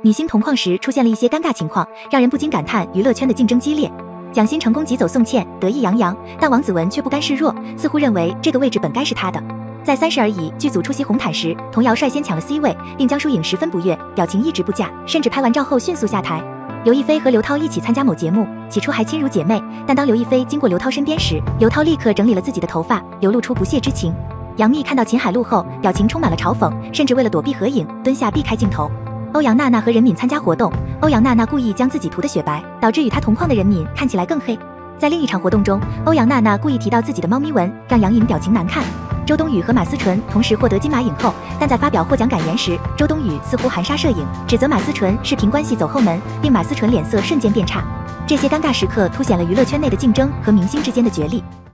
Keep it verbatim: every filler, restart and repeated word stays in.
女星同框时出现了一些尴尬情况，让人不禁感叹娱乐圈的竞争激烈。蒋欣成功急走宋茜，得意洋洋，但王子文却不甘示弱，似乎认为这个位置本该是他的。在《三十而已》剧组出席红毯时，童瑶率先抢了 C 位，令江疏影十分不悦，表情一直不佳，甚至拍完照后迅速下台。刘亦菲和刘涛一起参加某节目，起初还亲如姐妹，但当刘亦菲经过刘涛身边时，刘涛立刻整理了自己的头发，流露出不屑之情。杨幂看到秦海璐后，表情充满了嘲讽，甚至为了躲避合影，蹲下避开镜头。欧阳娜娜和任敏参加活动，欧阳娜娜故意将自己涂得雪白，导致与她同框的任敏看起来更黑。在另一场活动中，欧阳娜娜故意提到自己的猫咪纹，让杨颖表情难看。周冬雨和马思纯同时获得金马影后，但在发表获奖感言时，周冬雨似乎含沙射影，指责马思纯是凭关系走后门，令马思纯脸色瞬间变差。这些尴尬时刻凸显了娱乐圈内的竞争和明星之间的角力。